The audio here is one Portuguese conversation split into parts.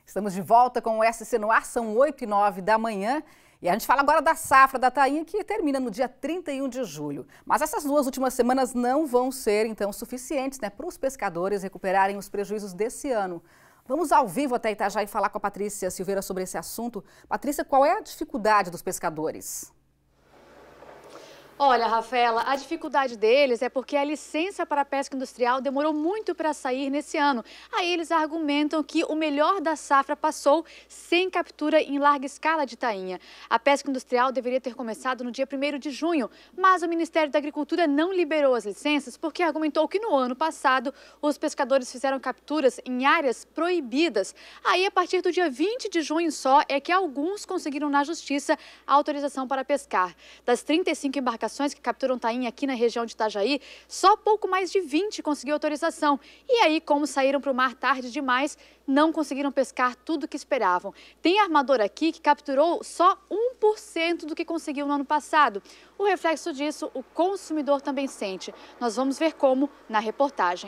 Estamos de volta com o SC no ar, são 8h09 da manhã. E a gente fala agora da safra da tainha, que termina no dia 31 de julho. Mas essas duas últimas semanas não vão ser, então, suficientes, para os pescadores recuperarem os prejuízos desse ano. Vamos ao vivo até Itajaí falar com a Patrícia Silveira sobre esse assunto. Patrícia, qual é a dificuldade dos pescadores? Olha, Rafaela, a dificuldade deles é porque a licença para a pesca industrial demorou muito para sair nesse ano. Aí eles argumentam que o melhor da safra passou sem captura em larga escala de tainha. A pesca industrial deveria ter começado no dia 1º de junho, mas o Ministério da Agricultura não liberou as licenças porque argumentou que no ano passado os pescadores fizeram capturas em áreas proibidas. Aí, a partir do dia 20 de junho só, é que alguns conseguiram na Justiça a autorização para pescar. Das 35 embarcações que capturam tainha aqui na região de Itajaí, só pouco mais de 20 conseguiu autorização. E aí, como saíram para o mar tarde demais, não conseguiram pescar tudo o que esperavam. Tem armador aqui que capturou só 1% do que conseguiu no ano passado. O reflexo disso, o consumidor também sente. Nós vamos ver como na reportagem.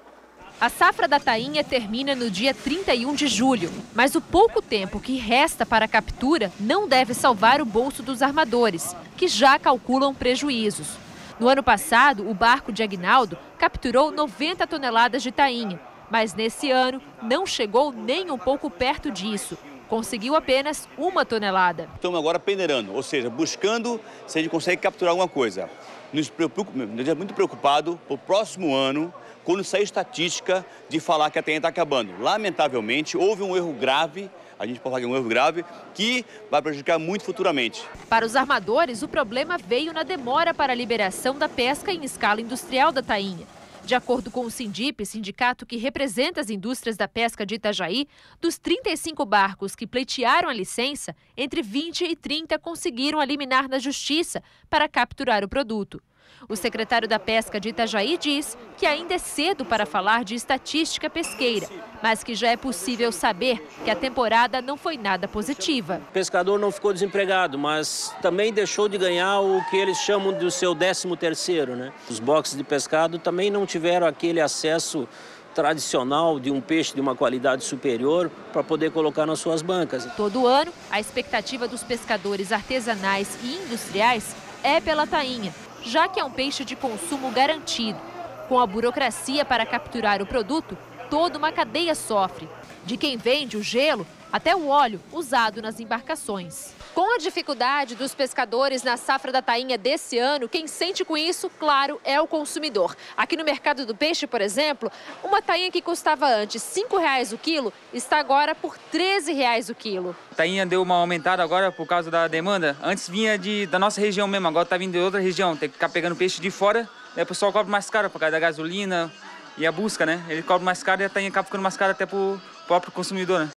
A safra da tainha termina no dia 31 de julho, mas o pouco tempo que resta para a captura não deve salvar o bolso dos armadores, que já calculam prejuízos. No ano passado, o barco de Aguinaldo capturou 90 toneladas de tainha, mas nesse ano não chegou nem um pouco perto disso. Conseguiu apenas 1 tonelada. Estamos agora peneirando, ou seja, buscando se a gente consegue capturar alguma coisa. Nos muito preocupado para o próximo ano, quando sair estatística de falar que a tainha está acabando. Lamentavelmente, houve um erro grave, a gente pode falar que é um erro grave, que vai prejudicar muito futuramente. Para os armadores, o problema veio na demora para a liberação da pesca em escala industrial da tainha. De acordo com o Sindip, sindicato que representa as indústrias da pesca de Itajaí, dos 35 barcos que pleitearam a licença, entre 20 e 30 conseguiram eliminar na justiça para capturar o produto. O secretário da Pesca de Itajaí diz que ainda é cedo para falar de estatística pesqueira, mas que já é possível saber que a temporada não foi nada positiva. O pescador não ficou desempregado, mas também deixou de ganhar o que eles chamam do seu 13º, né? Os boxes de pescado também não tiveram aquele acesso tradicional de um peixe de uma qualidade superior para poder colocar nas suas bancas. Todo ano, a expectativa dos pescadores artesanais e industriais é pela tainha, já que é um peixe de consumo garantido. Com a burocracia para capturar o produto, toda uma cadeia sofre. De quem vende o gelo até o óleo usado nas embarcações. Com a dificuldade dos pescadores na safra da tainha desse ano, quem sente com isso, claro, é o consumidor. Aqui no mercado do peixe, por exemplo, uma tainha que custava antes R$ 5,00 o quilo, está agora por R$ 13,00 o quilo. A tainha deu uma aumentada agora por causa da demanda. Antes vinha da nossa região mesmo, agora está vindo de outra região. Tem que ficar pegando peixe de fora, aí o pessoal cobra mais caro por causa da gasolina e a busca, né? Ele cobra mais caro e a tainha acaba ficando mais cara até para o próprio consumidor, né?